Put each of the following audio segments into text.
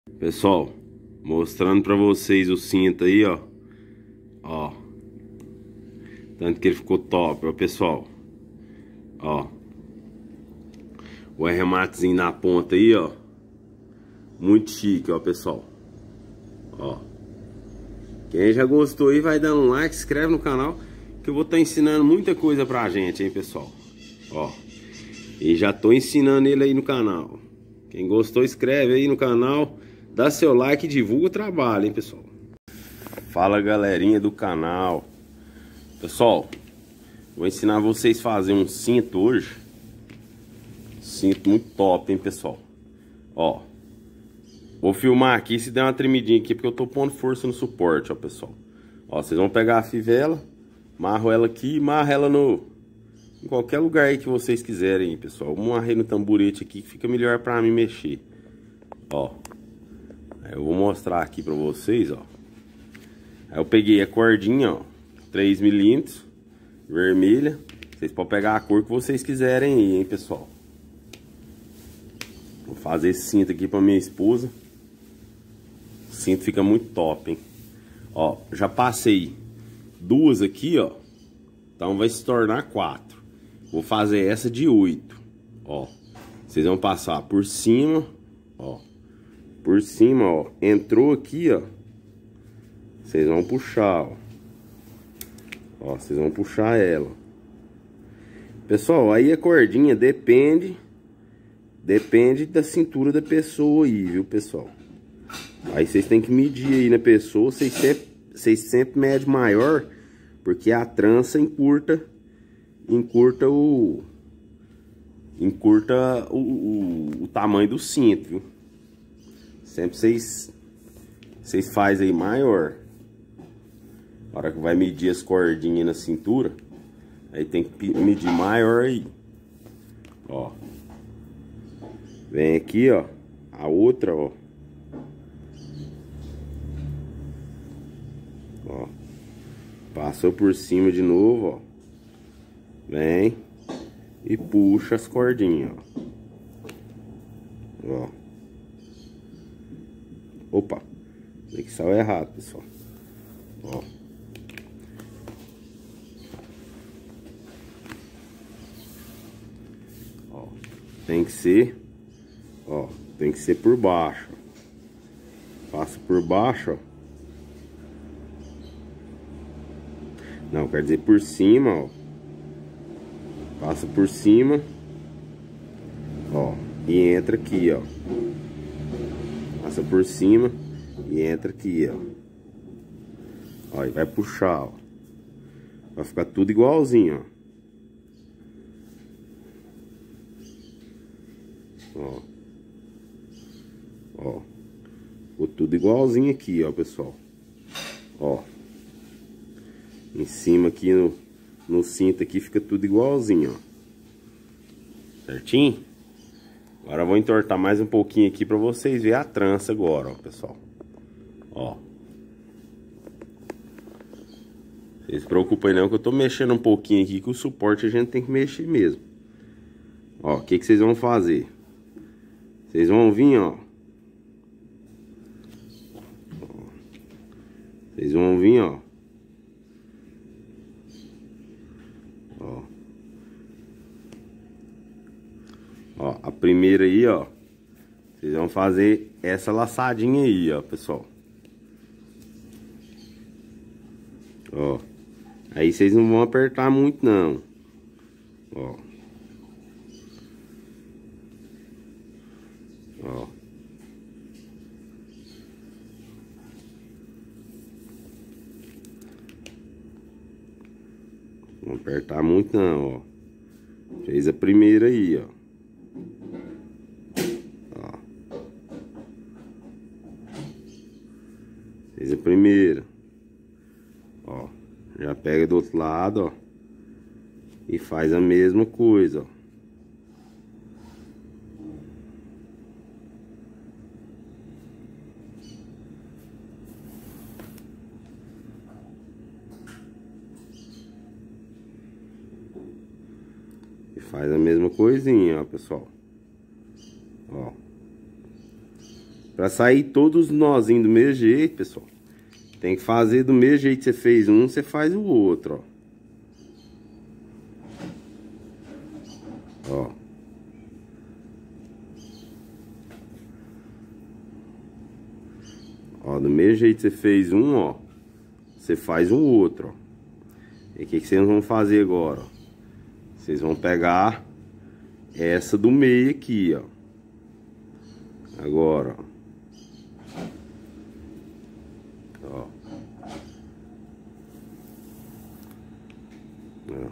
Pessoal, mostrando pra vocês o cinto aí, ó. Ó. Tanto que ele ficou top, ó, pessoal. Ó. O arrematezinho na ponta aí, ó. Muito chique, ó, pessoal. Ó. Quem já gostou aí, vai dando um like, se inscreve no canal, que eu vou estar ensinando muita coisa pra gente, hein, pessoal. Ó. E já tô ensinando ele aí no canal. Quem gostou, inscreve aí no canal, dá seu like e divulga o trabalho, hein, pessoal. Fala, galerinha do canal. Pessoal, vou ensinar vocês a fazer um cinto hoje. Cinto muito top, hein, pessoal. Ó, vou filmar aqui, se der uma tremidinha aqui, porque eu tô pondo força no suporte, ó, pessoal. Ó, vocês vão pegar a fivela, amarro ela aqui, amarro ela em qualquer lugar aí que vocês quiserem, pessoal. Eu amarrei no tamborete aqui, que fica melhor pra mim mexer. Ó, aí eu vou mostrar aqui pra vocês, ó. Aí eu peguei a cordinha, ó, 3 milímetros, vermelha. Vocês podem pegar a cor que vocês quiserem aí, hein, pessoal. Vou fazer esse cinto aqui pra minha esposa. O cinto fica muito top, hein. Ó, já passei duas aqui, ó. Então vai se tornar 4. Vou fazer essa de 8. Ó, vocês vão passar por cima, ó. Por cima, ó. Entrou aqui, ó. Vocês vão puxar, ó. Ó, vocês vão puxar ela. Pessoal, aí a cordinha depende da cintura da pessoa aí, viu, pessoal? Aí vocês têm que medir aí na pessoa. Vocês sempre medem maior, porque a trança encurta o tamanho do cinto, viu? Sempre vocês fazem aí maior. Na hora que vai medir as cordinhas na cintura, aí tem que medir maior aí. Ó. Vem aqui, ó. A outra, ó. Ó. Passou por cima de novo, ó. Vem. E puxa as cordinhas, ó. Ó. Opa. Tem que saiu errado, pessoal. Ó. Ó. Tem que ser... Ó, tem que ser por baixo. Passa por baixo, ó. Não, quer dizer por cima, ó. Passa por cima. Ó, e entra aqui, ó. Passa por cima e entra aqui, ó. Ó, e vai puxar, ó. Vai ficar tudo igualzinho, ó. Ó. Ó, ficou tudo igualzinho aqui, ó, pessoal. Ó, em cima aqui no cinto aqui fica tudo igualzinho, ó. Certinho? Agora eu vou entortar mais um pouquinho aqui pra vocês verem a trança agora, ó, pessoal. Ó. Vocês se preocupem não que eu tô mexendo um pouquinho aqui, que o suporte a gente tem que mexer mesmo. Ó, o que que vocês vão fazer? Vocês vão vir, ó. Vocês vão vir, ó. Ó. Ó, a primeira aí, ó. Vocês vão fazer essa laçadinha aí, ó, pessoal. Ó. Aí vocês não vão apertar muito, não. Ó. Ó. Não apertar muito não, ó. Fez a primeira aí, ó. Ó. Fez a primeira. Ó. Já pega do outro lado, ó. E faz a mesma coisa, ó. Faz a mesma coisinha, ó, pessoal. Ó. Pra sair todos os nozinhos do mesmo jeito, pessoal, tem que fazer do mesmo jeito que você fez um, você faz o outro, ó. Ó. Ó, do mesmo jeito que você fez um, ó, você faz o outro, ó. E o que vocês vão fazer agora, ó? Vocês vão pegar essa do meio aqui, ó. Agora, ó. Ó. Ó.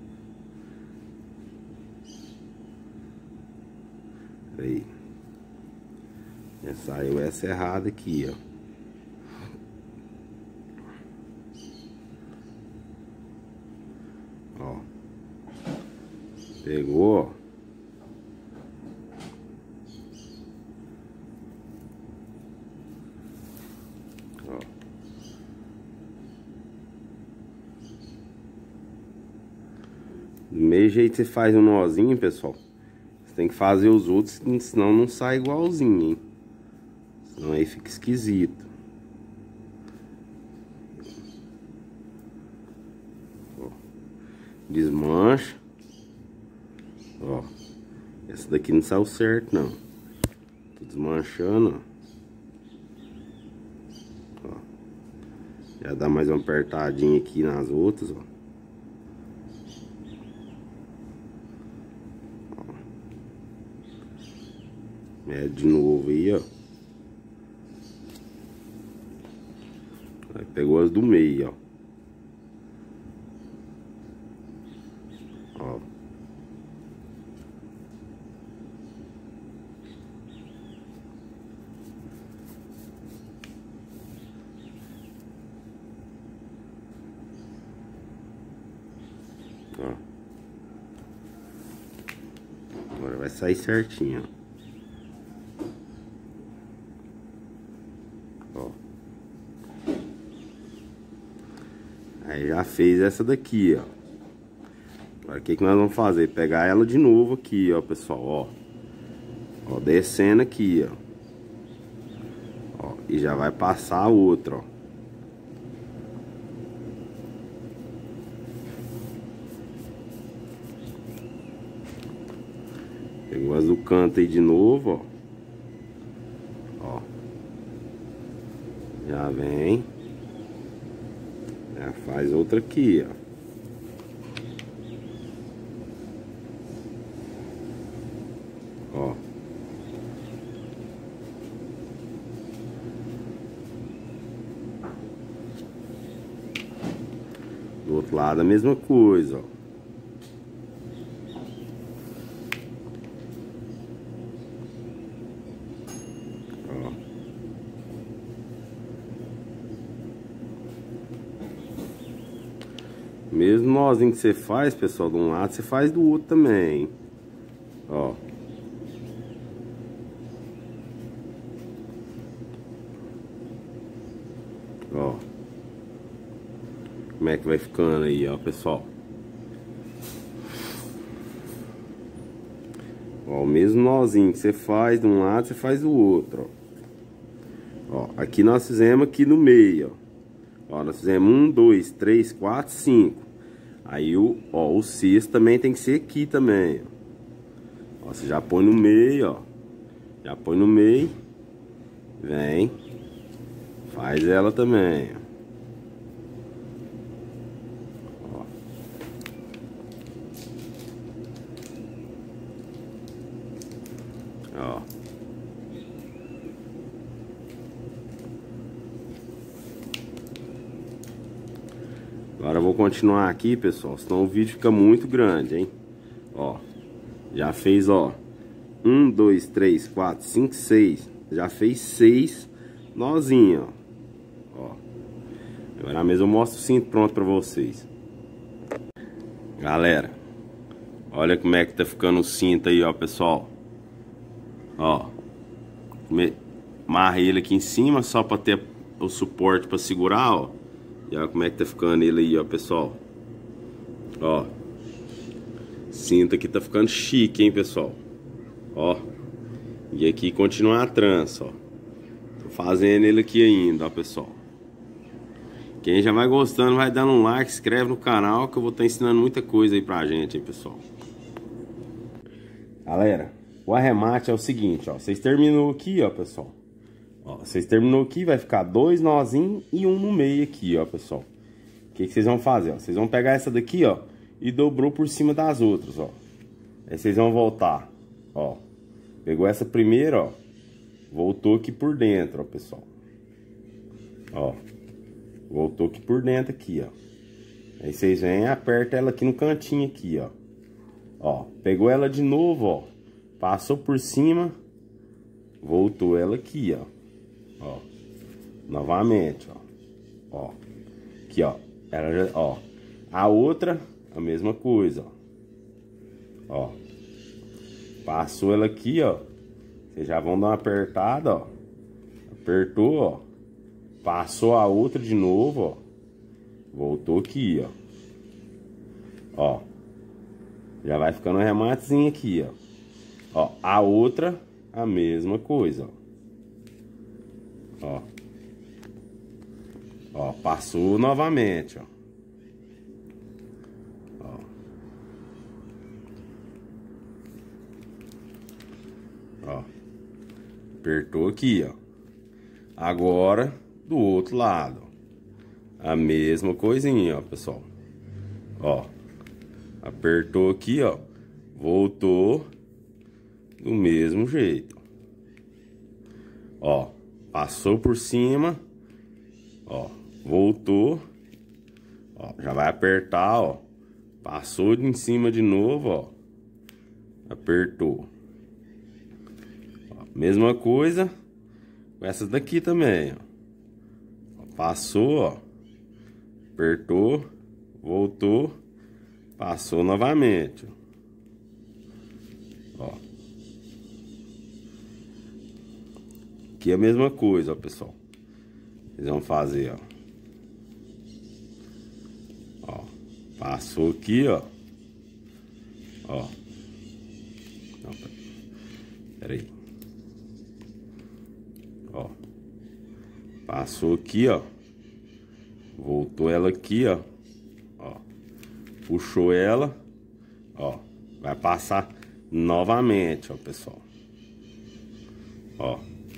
Aí. Já saiu essa errada aqui, ó. Ó. Pegou, ó. Do mesmo jeito você faz um nozinho, pessoal, você tem que fazer os outros, senão não sai igualzinho, hein? Senão aí fica esquisito. Ó. Desmancha. Ó. Essa daqui não saiu certo, não. Tô desmanchando, ó. Ó. Já dá mais uma apertadinha aqui nas outras, ó. Mede de novo aí, ó. Aí pegou as do meio, ó. Ó. Ó. Agora vai sair certinho, ó. Aí já fez essa daqui, ó. Agora o que nós vamos fazer? Pegar ela de novo aqui, ó, pessoal, ó. Ó, descendo aqui, ó. Ó, e já vai passar a outra, ó. Pegou as do canto aí de novo, ó. Ó. Já vem. Já faz outra aqui, ó. Ó. Do outro lado a mesma coisa, ó. Mesmo nozinho que você faz, pessoal, de um lado, você faz do outro também. Ó. Ó. Como é que vai ficando aí, ó, pessoal? Ó, o mesmo nozinho que você faz de um lado, você faz do outro, ó. Ó, aqui nós fizemos aqui no meio, ó. Ó, nós fizemos 1, 2, 3, 4, 5. Aí o sexto também tem que ser aqui também, ó. Ó, você já põe no meio, ó. Já põe no meio. Vem. Faz ela também, ó. Ó. Agora eu vou continuar aqui, pessoal, senão o vídeo fica muito grande, hein? Ó, já fez, ó, 1, 2, 3, 4, 5, 6. Já fez 6 nozinhos, ó. Agora mesmo eu mostro o cinto pronto pra vocês. Galera, olha como é que tá ficando o cinto aí, ó, pessoal. Ó, amarra ele aqui em cima só pra ter o suporte pra segurar, ó. E olha como é que tá ficando ele aí, ó, pessoal. Ó. Cinto aqui tá ficando chique, hein, pessoal. Ó. E aqui continua a trança, ó. fazendo ele aqui ainda, ó, pessoal. Quem já vai gostando, vai dando um like, se inscreve no canal que eu vou estar ensinando muita coisa aí pra gente, hein, pessoal. Galera, o arremate é o seguinte, ó. Vocês terminou aqui, ó, pessoal. Ó, vocês terminou aqui, vai ficar 2 nozinhos e um no meio aqui, ó, pessoal. O que vocês vão fazer, ó? Vocês vão pegar essa daqui, ó, e dobrou por cima das outras, ó. Aí vocês vão voltar, ó. Pegou essa primeira, ó. Voltou aqui por dentro, ó, pessoal. Ó. Voltou aqui por dentro aqui, ó. Aí vocês vêm e apertam ela aqui no cantinho aqui, ó. Ó, pegou ela de novo, ó. Passou por cima. Voltou ela aqui, ó. Ó. Novamente, ó. Ó. Aqui, ó. Ela já, ó. A outra, a mesma coisa, ó. Ó. Passou ela aqui, ó. Vocês já vão dar uma apertada, ó. Apertou, ó. Passou a outra de novo, ó. Voltou aqui, ó. Ó. Já vai ficando um rematezinho aqui, ó. Ó, a outra, a mesma coisa, ó. Ó. Ó, passou novamente, ó. Ó. Ó. Apertou aqui, ó. Agora, do outro lado, a mesma coisinha, ó, pessoal. Ó. Apertou aqui, ó. Voltou do mesmo jeito. Ó. Passou por cima. Ó. Voltou. Ó. Já vai apertar, ó. Passou em cima de novo, ó. Apertou. Ó. Mesma coisa com essas daqui também, ó. Passou, ó. Apertou. Voltou. Passou novamente. Ó. Aqui é a mesma coisa, ó, pessoal. Vocês vão fazer, ó. Ó. Passou aqui, ó. Ó. Não, peraí. Ó. Passou aqui, ó. Voltou ela aqui, ó. Ó. Puxou ela, ó, vai passar novamente, ó, pessoal. Ó.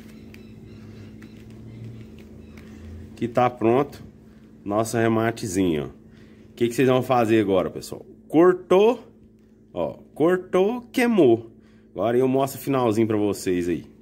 Aqui tá pronto nosso rematezinho, ó. O que vocês vão fazer agora, pessoal? Cortou, ó, cortou, queimou. Agora eu mostro o finalzinho pra vocês aí.